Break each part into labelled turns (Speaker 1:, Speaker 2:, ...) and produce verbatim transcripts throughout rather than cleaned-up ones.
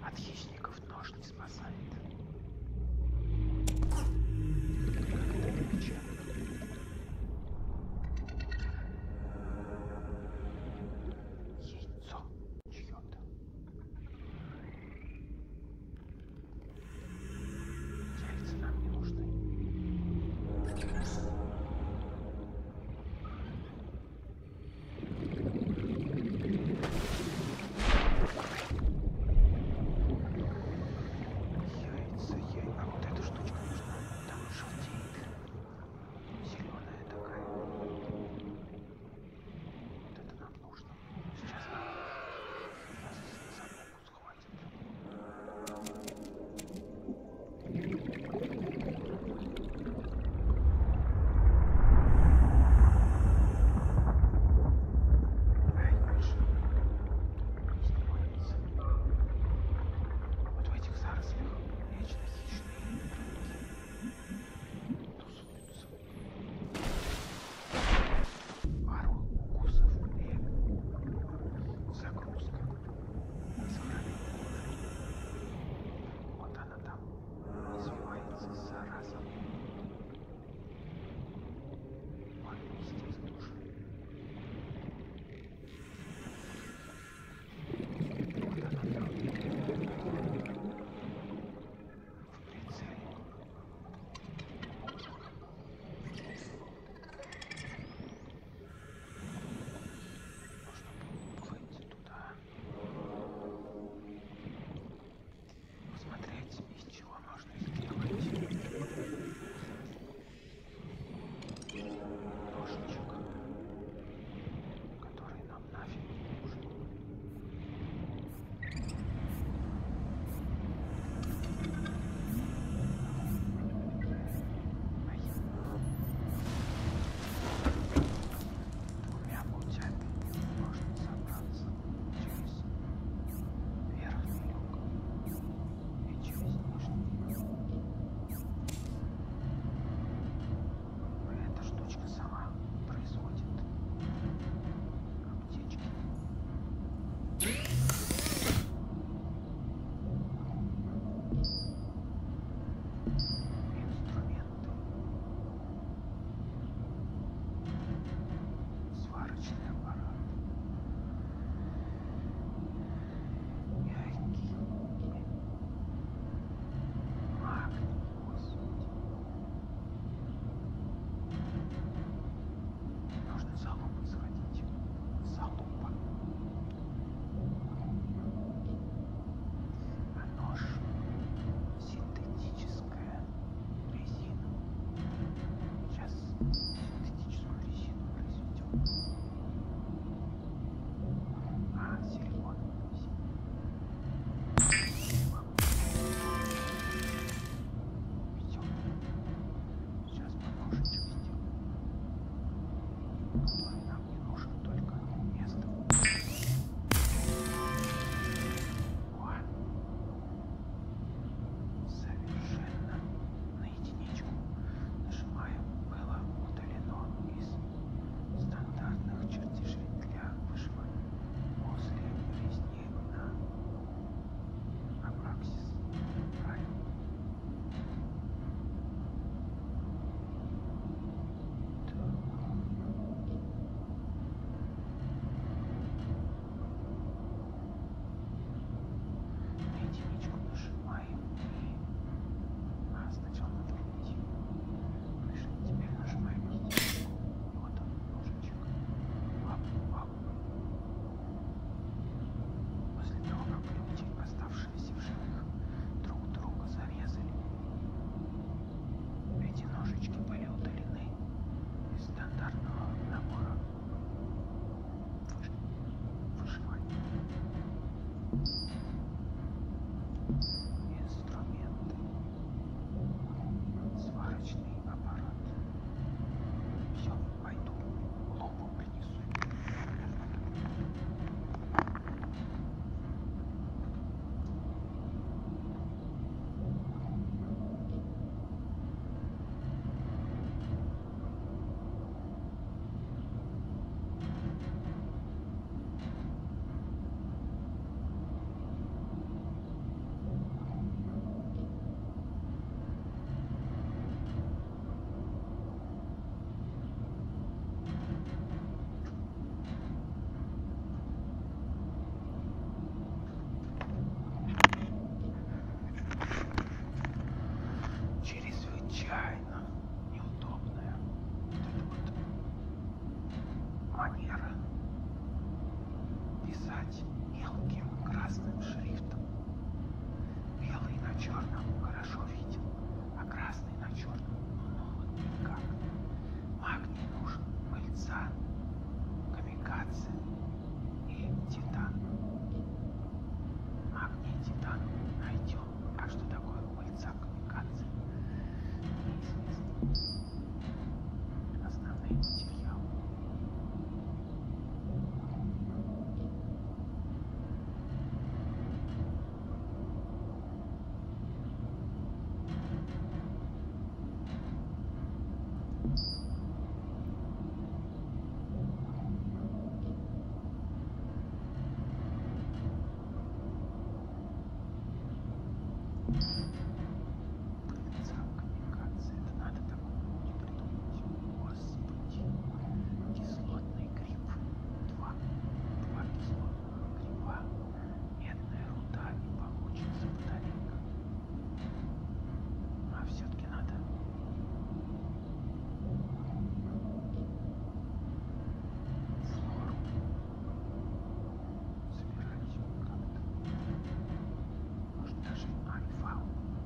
Speaker 1: От хищников нож не спасает. Яйцо чьё-то. Яйца нам не нужны. Пыльца, коммуникация. Это надо такую путь придумать. Господи. Кислотный гриб. Два. Два кислотных гриба. Медная руда и получится батарейка. А все-таки надо флору собирать как-то. Может даже альфа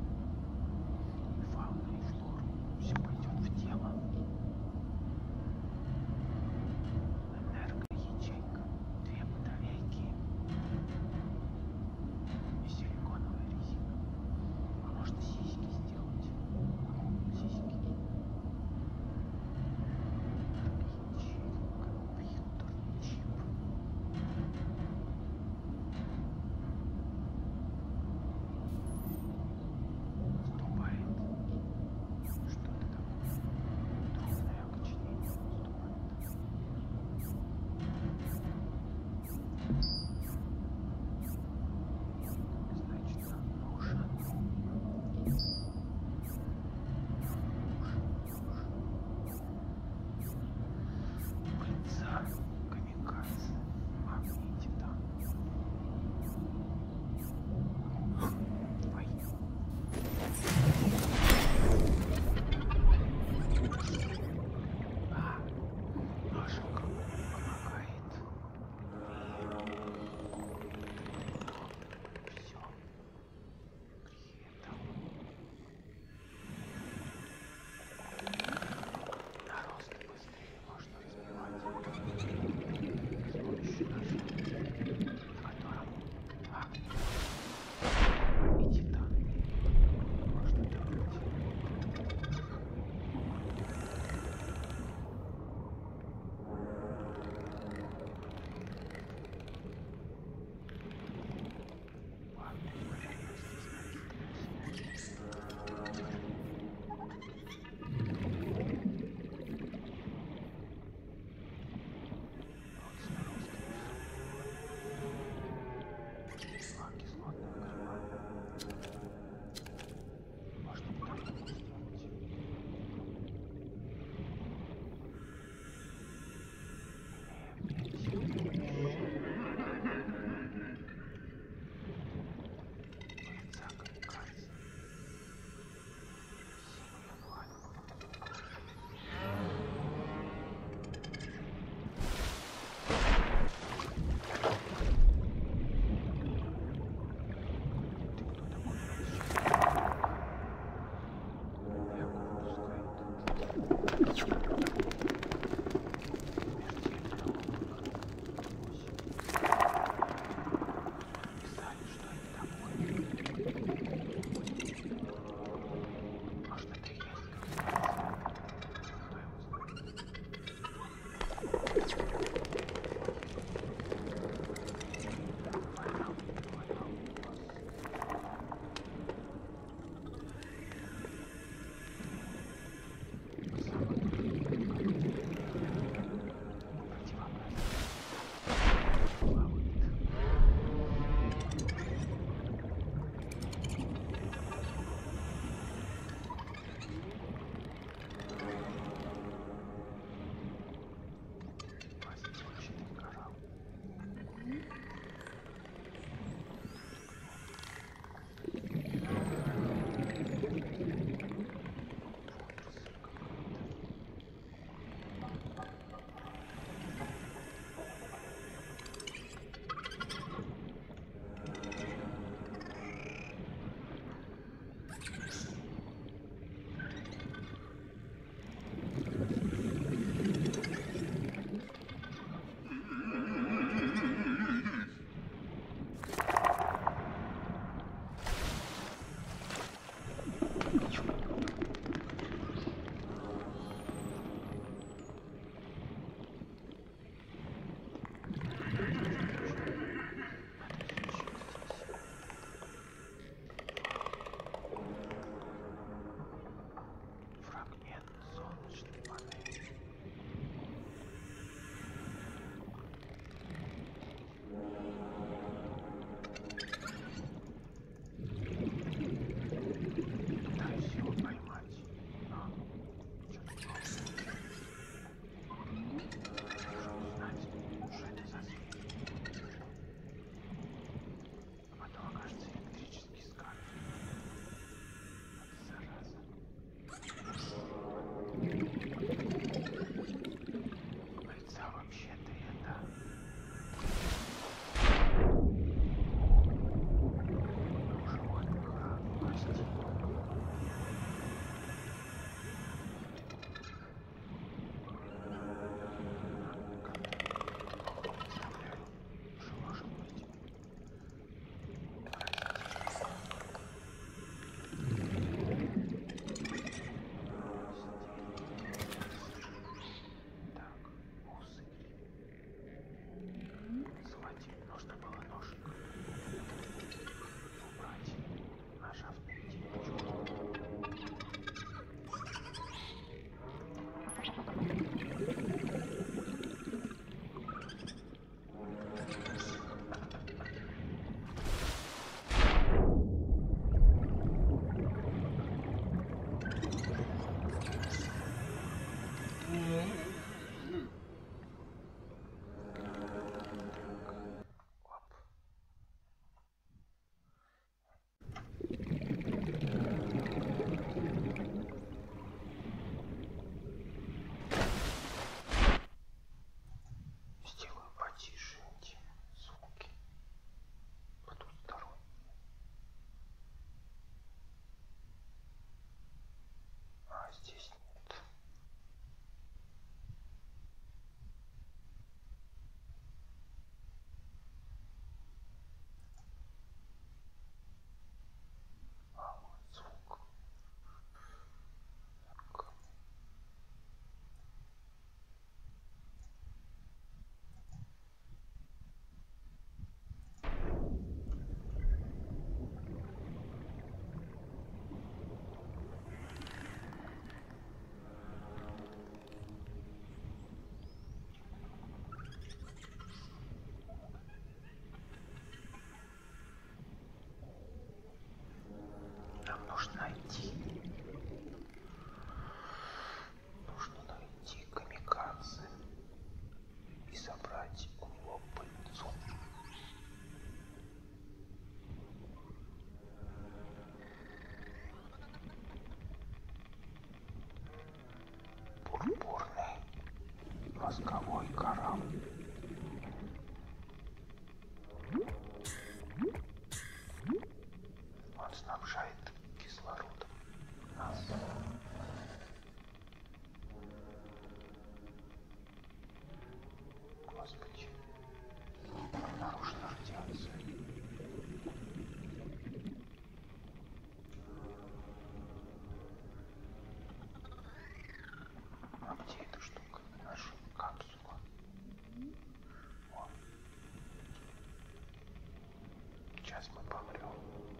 Speaker 1: Сейчас мы помрем.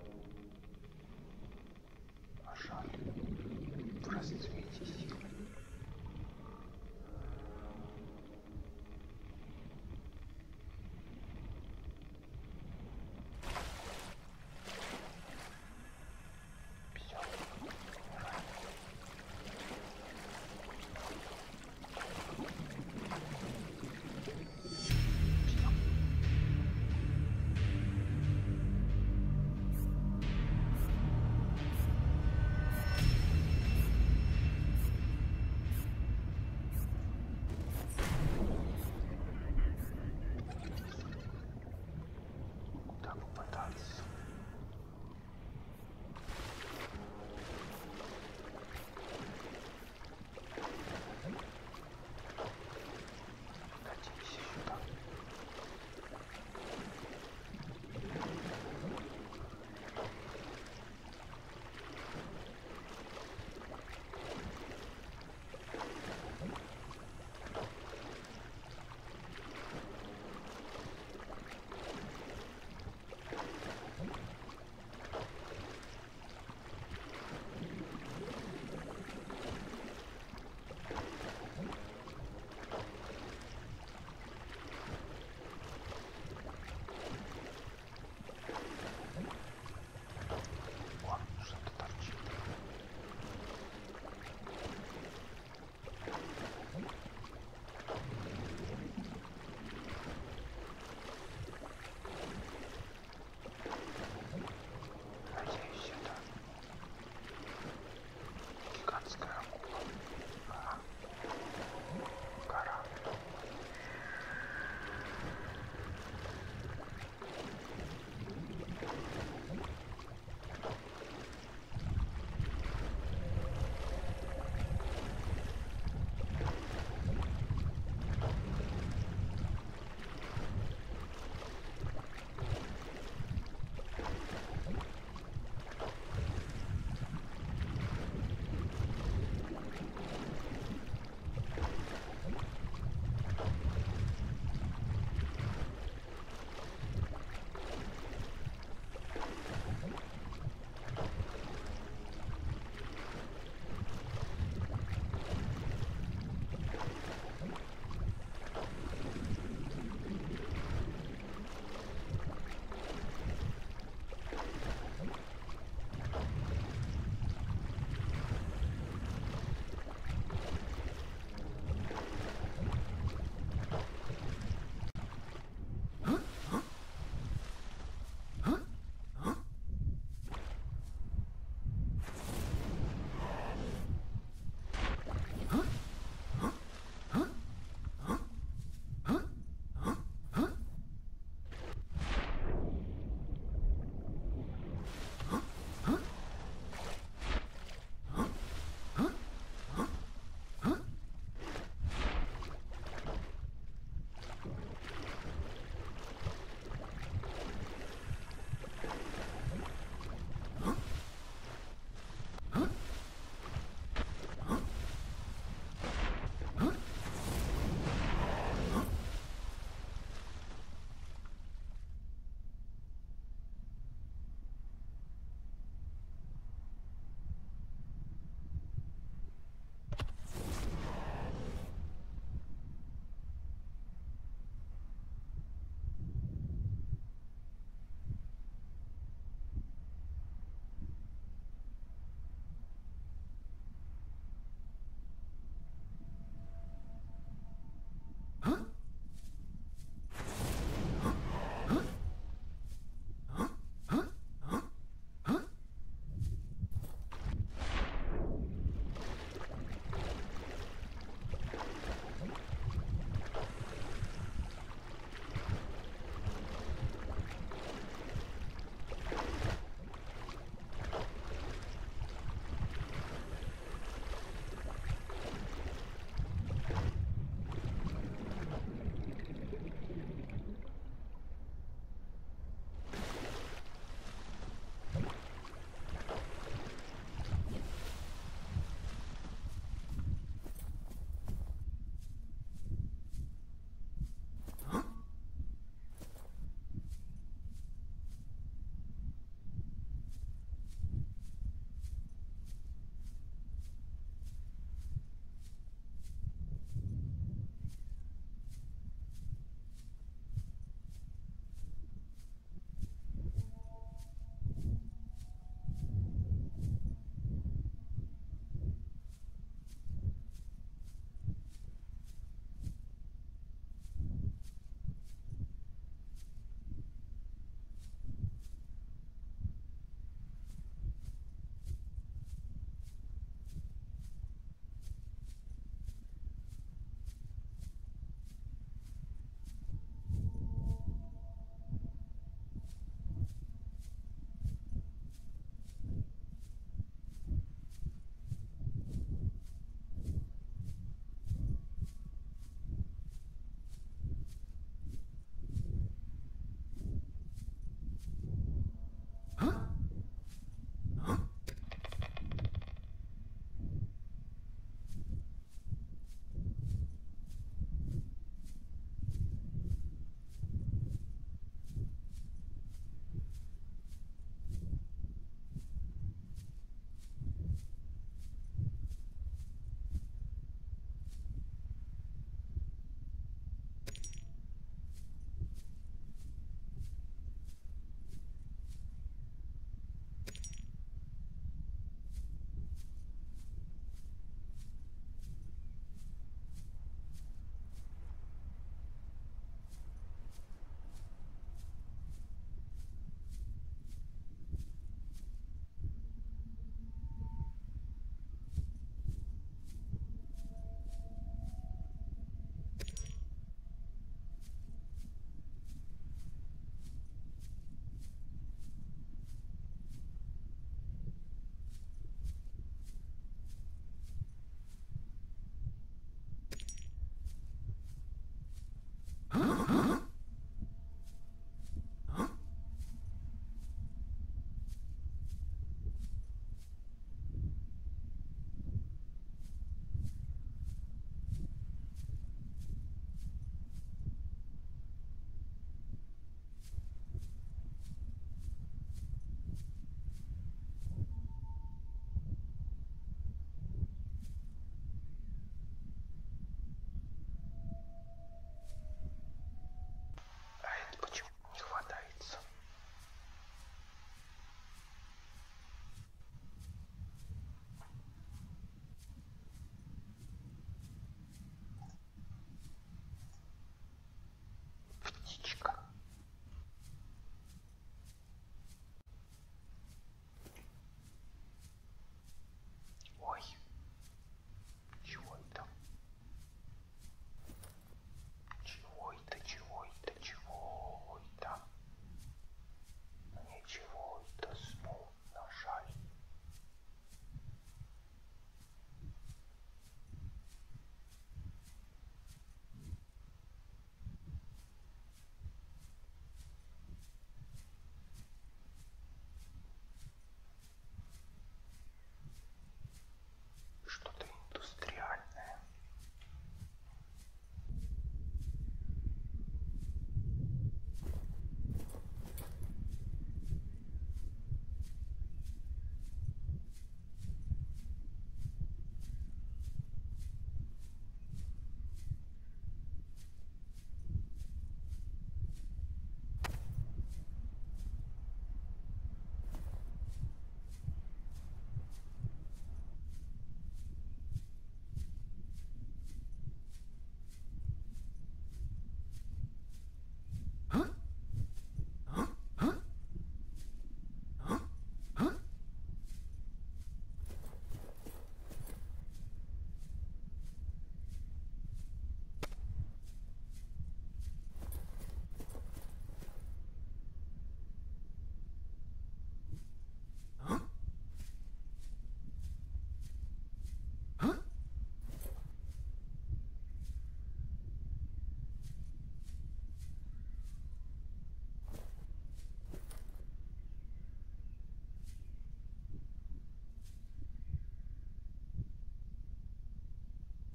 Speaker 1: А жаль. В расцвете силы. Все, умираем. Все.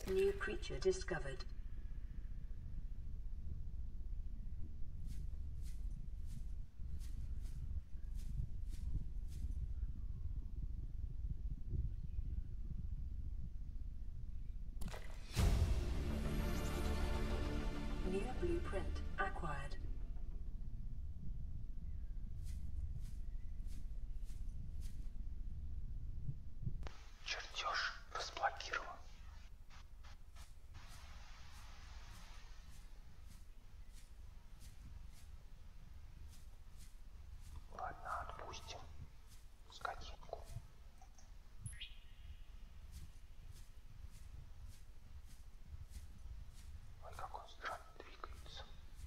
Speaker 2: New creature discovered. New blueprint acquired.
Speaker 1: Чертеж разблокирован. Ладно, отпустим скотинку. Ой, как он странно двигается.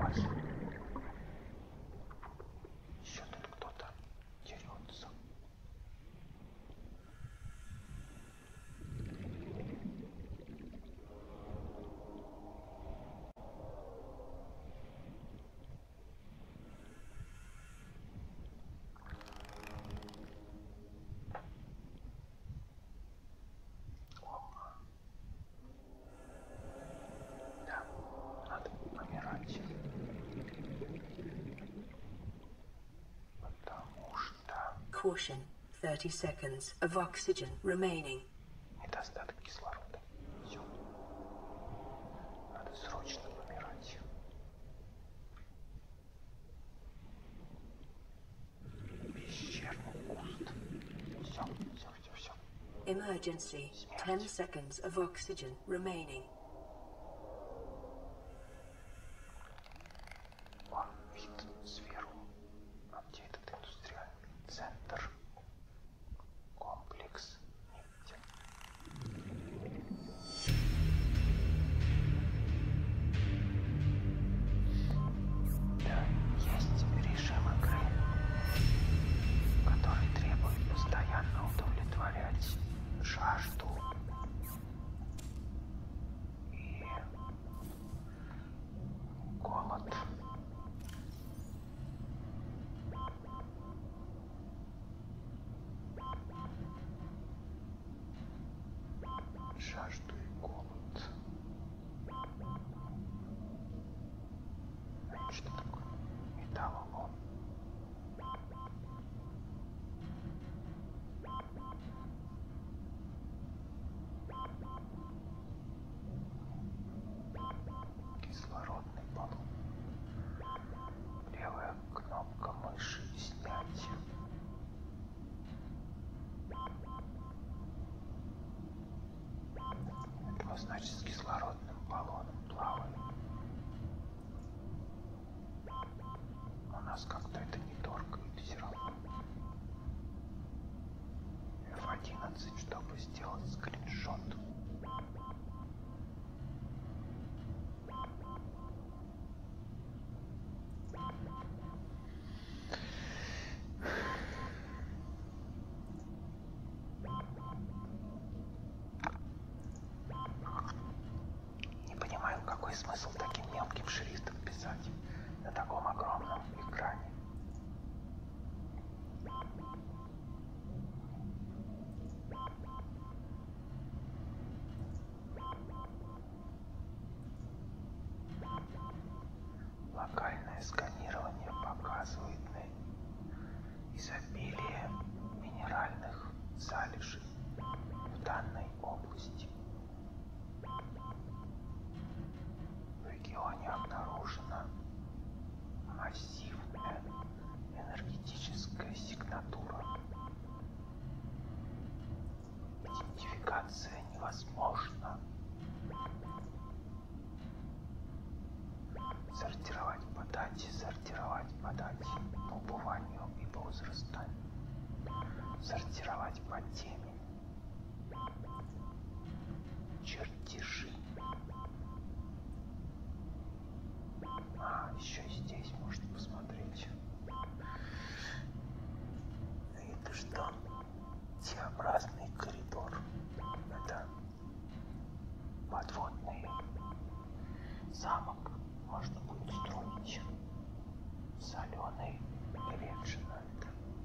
Speaker 1: Ай. Еще тут кто-то дерется. Да, надо помирать. Потому что
Speaker 2: Caution. thirty seconds of oxygen remaining.
Speaker 1: недостаток кислорода. Все. Надо срочно помирать. Пещерный куст. Все, все, все, все.
Speaker 2: Emergency. ten seconds of oxygen remaining.
Speaker 1: Вон вид сверху. А где этот индустриальный центр? Комплекс нефти. Да, есть режим игры, который требует постоянно удовлетворять жажду и голод. Жажду и голод. А что такое? Металлолом. Кислородный баллон. Левая кнопка мыши снять. Это значит, с кислородным баллоном плаваем. У нас как-то это не торкает все равно. эф одиннадцать, чтобы сделать скриншот. Не понимаю, какой смысл таким мелким шрифтом писать на таком огромном экране. Локальное сканирование показывает на изобилие минеральных залежей в данной области. В регионе обнаружена массивная энергетическая сигнатура. Идентификация невозможна. Сортировать по дате, сортировать по дате, по убыванию и по возрастанию. Сортировать по теме. Чертежи. А, еще и здесь можно посмотреть. Это что? Т-образный коридор. Это подводный замок. Можно будет строить соленый Реджинальд.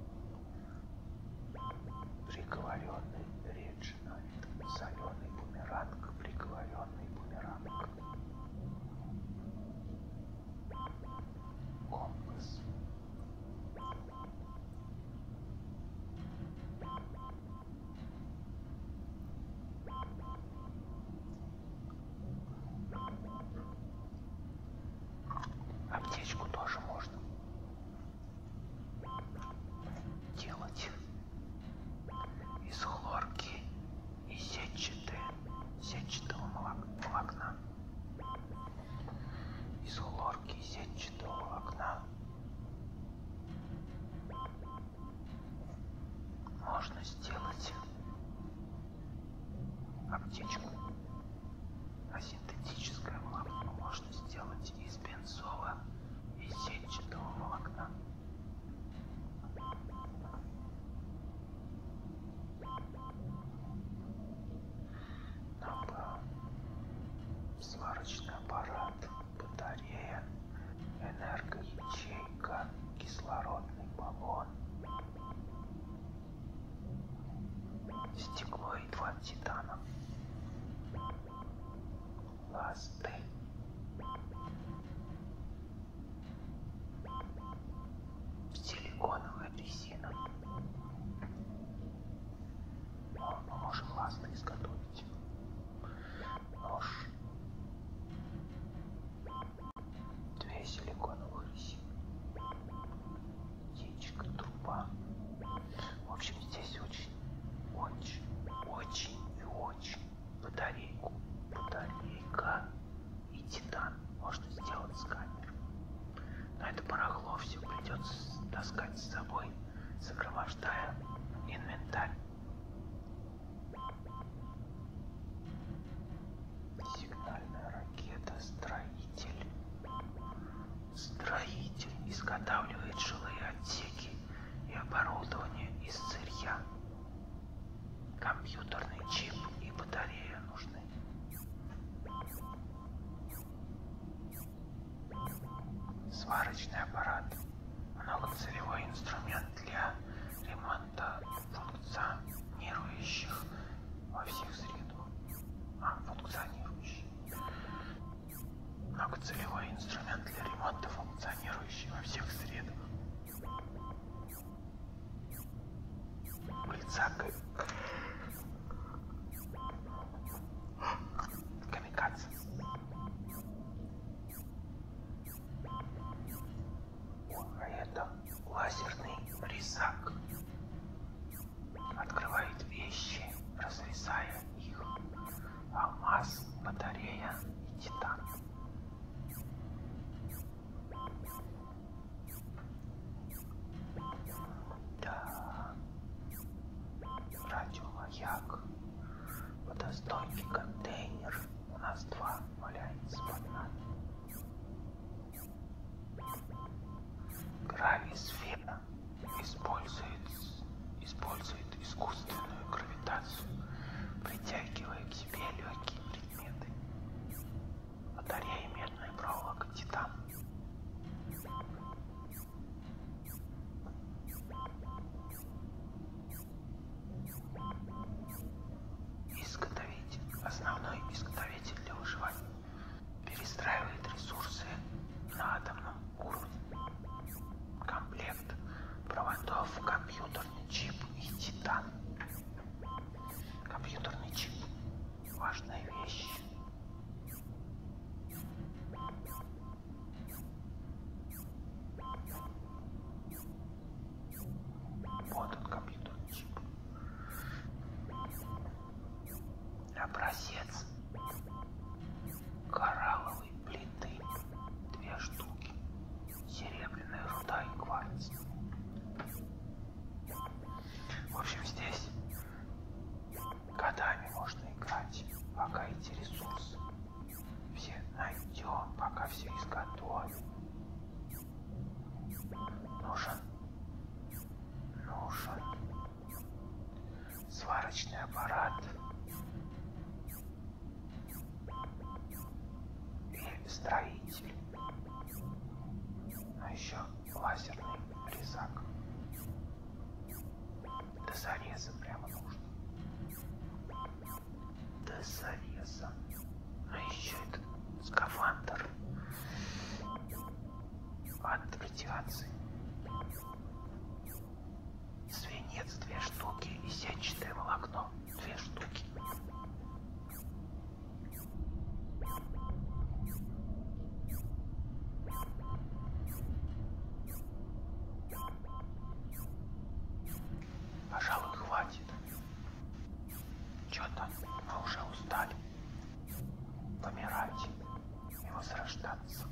Speaker 1: Приговоренный Реджинальд. Соленый бумеранг. Приговоренный бумеранг. Компас. Аптечку тоже можно делать из хлорки и сетчатые, сетчатого волокна. Из хлорки и сетчатого волокна можно сделать аптечку. А синтетическое волокно можно сделать из бензола кислородный баллон, стекло и два титана, ласты, силиконовая резина. О, мы можем ласты изготовить. Нож, две силиконовых резины, яичко, труба. В общем, здесь очень, очень, очень и очень батарейку, батарейка и титан можно сделать с камеры. Но это барахло все придется таскать с собой, сопровождая инвентарь. Сигнальная ракета, строитель. Строитель изготавливает жилые отсеки и оборудование из сырья. Компьютерный чип и батарея нужны. Сварочный аппарат. Многоцелевой инструмент для ремонта функционирующих во всех средах. А, функционирующий. Многоцелевой инструмент для ремонта, функционирующий во всех средах. Пыльца камикадзе. А это лазерный резак. Открывает вещи, разрезая их. Алмаз, батарея и титан. Да. Радиомаяк. Водостойкий контейнер. У нас два валяется под нами. Грависфера использует, использует искусственную гравитацию, притягивая к себе легкие предметы. Батарея, медная проволока, титан. Изготовитель. Основной изготовитель для выживания. Перестраивает ресурсы на атомном уровне. Комплект проводов, компьютерный чип и титан. Компьютерный чип. Важная вещь. Вот он, компьютерный чип. Образец коралловой плиты. Две штуки. Серебряная руда и кварц. В общем, здесь годами можно играть, пока эти ресурсы все найдем, пока все изготовим. Нужен, нужен сварочный аппарат и строитель. А еще лазерный резак. До зареза прямо нужно. До зареза. А еще этот скафандр от радиации. Свинец две штуки и сетчатое волокно две штуки. Пожалуй, хватит. Что-то мы уже устали помирать и возрождаться.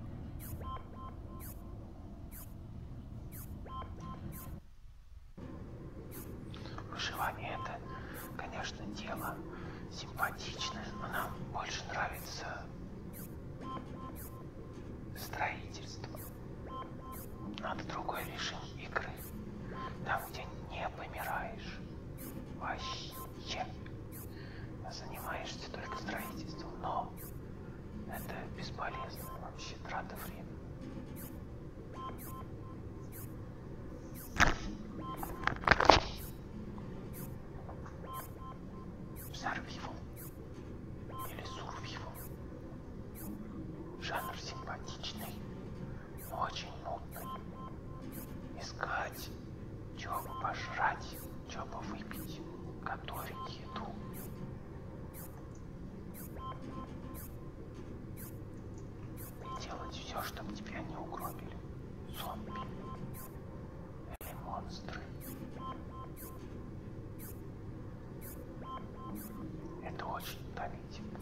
Speaker 1: Выживание — это, конечно, дело симпатичное, но нам больше нравится строительство. Надо другой режим игры. Там, где не помираешь. Вообще. Занимаешься только строительством, но это бесполезно вообще, трата времени. они угробили? Зомби? Или монстры? Это очень утомительно.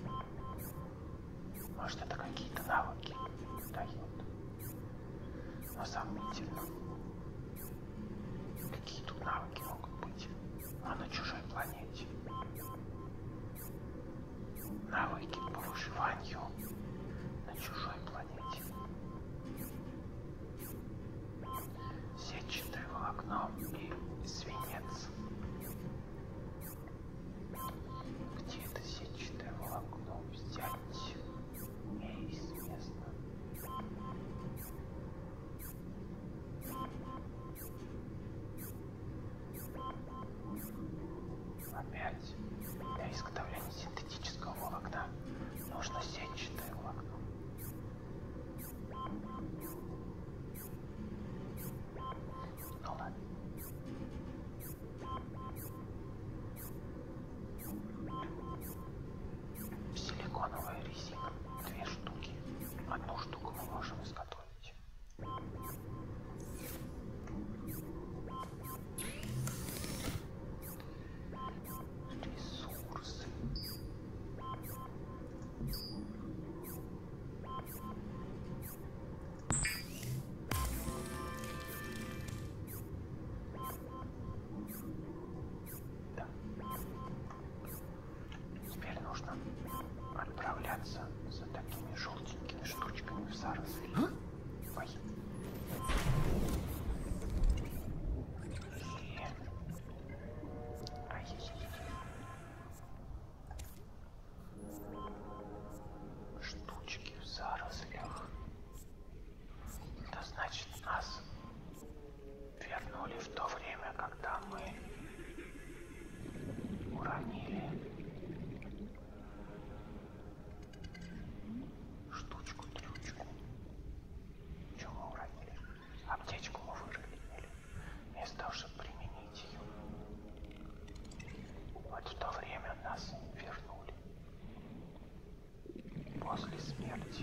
Speaker 1: Может, это какие-то навыки дает. Но сомнительно. Какие тут навыки могут быть? А на чужой планете? Навыки по выживанию на чужой планете. Сетчатое волокно и свинец. Где это сетчатое волокно взять? Неизвестно. Опять для изготовления синтетического волокна нужно сетчатое волокно. Ну ладно. Силиконовая резина. Две штуки. Одну штуку мы можем изготовить. Ресурсы. Да. Теперь нужно отправляться за такими желтенькими штучками в заросли. Ой. И... Ай-яй-яй. Штучки в зарослях. Это значит, нас вернули в то время, когда мы уронили штучку-дрючку. Что мы уронили? Аптечку мы выронили. Вместо того, чтобы применить ее. Вот в то время нас вернули. После смерти.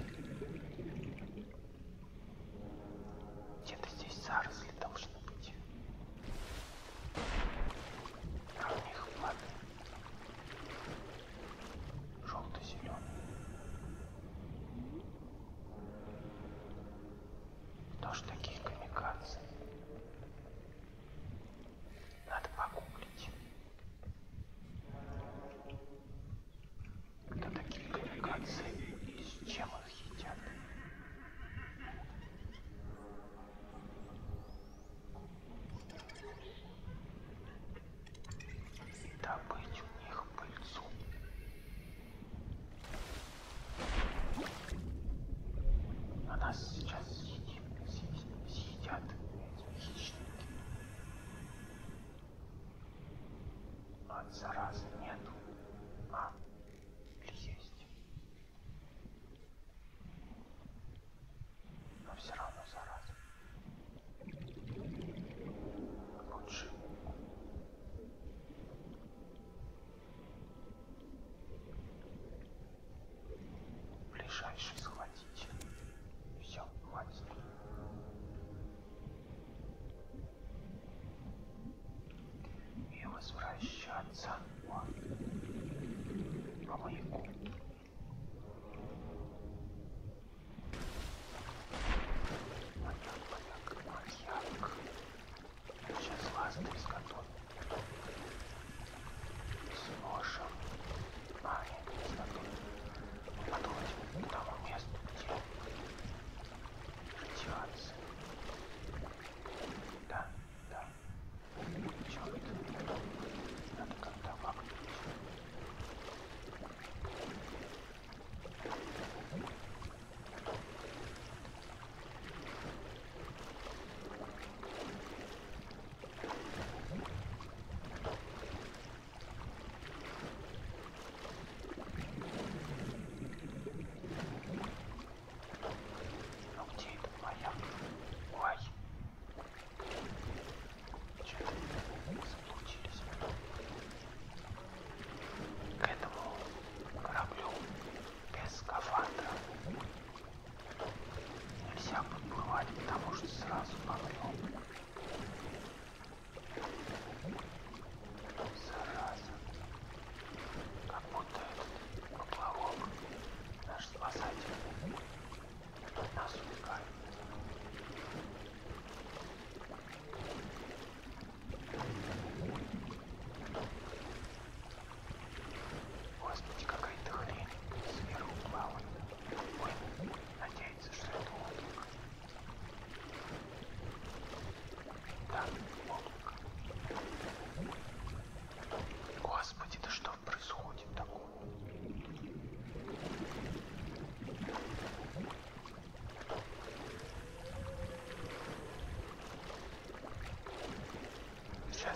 Speaker 1: Где-то здесь заросли должны быть. А у них плоды. Желто-зеленые. Кто ж такие камикадзе? Надо погуглить. Кто такие камикадзе и с чем их едят? Добыть у них пыльцу. А нас сейчас съедят, съедят эти хищники. От заразы нету. А, или есть. Но все равно зараза. Лучше ближайший схватить. Все, хватит. И возвращаться по маяку. Маяк, маяк, маяк. Сейчас ласты изготовим. С ножем. А, нет, не изготовим. Подходим к тому месту, где радиация. Да, да. Черт. Надо как-то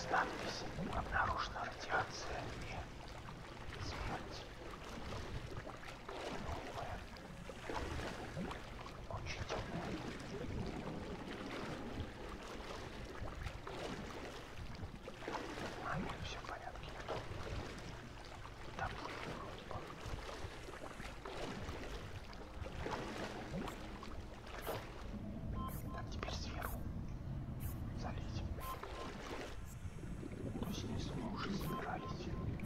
Speaker 1: Надпись: обнаружена радиация и смерть. Новая. Очень темная. А, нет, все в порядке. Там были вроде бы. Так, теперь сверху залезем. То есть снизу мы уже собирались.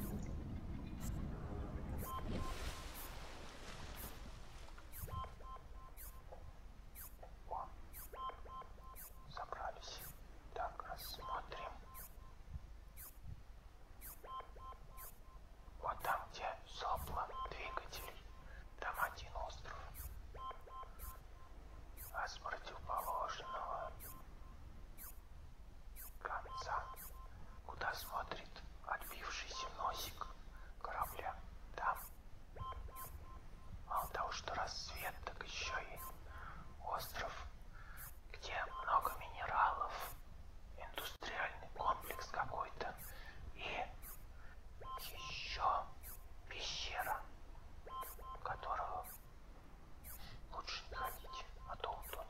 Speaker 1: О, собрались. Так, рассмотрим. Вот там, где сопла двигателей, там один остров. А с противоположного конца, куда смотрит отбившийся носик корабля, там мало того, что рассвет, так еще и остров, где много минералов, индустриальный комплекс какой-то и еще пещера, в которую лучше не ходить, а то утонем.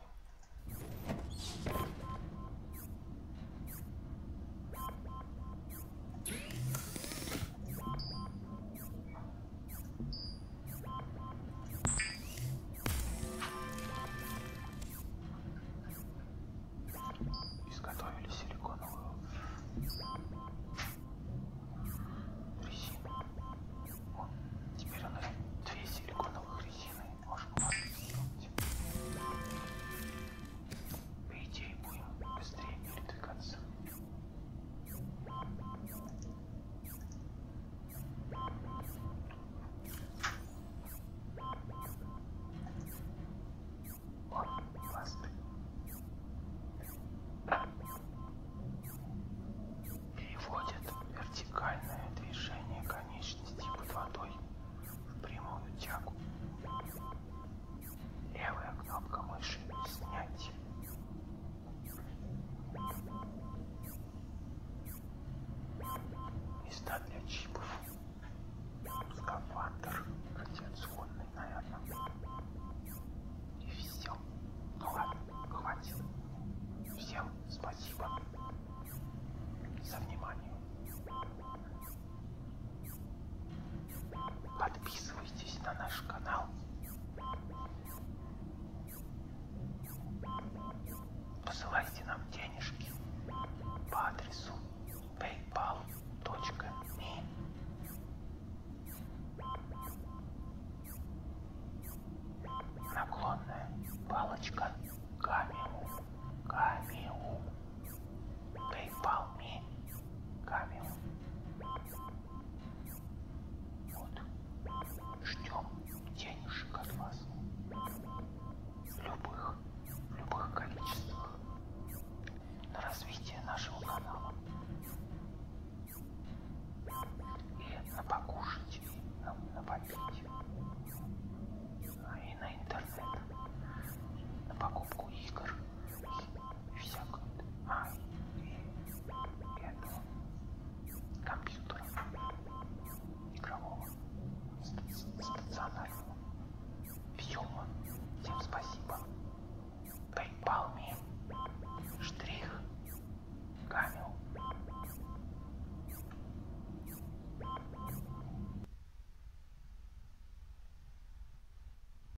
Speaker 1: Изготовили силиконовую резину. Вот. Теперь у нас две силиконовых резины. Можем сделать. По идее, будем быстрее передвигаться. Вот, классно. Переводит вертикальное движение конечностей под водой в прямую тягу. Левая кнопка мыши снять. Места для чипов. Скафандр радиационный, наверное. И все. Ну ладно, хватит. Всем спасибо за внимание. Подписывайтесь на наш канал. Посылайте нам денежки по адресу paypal точка me. Наклонная палочка Камеу. Камеу. PayPal.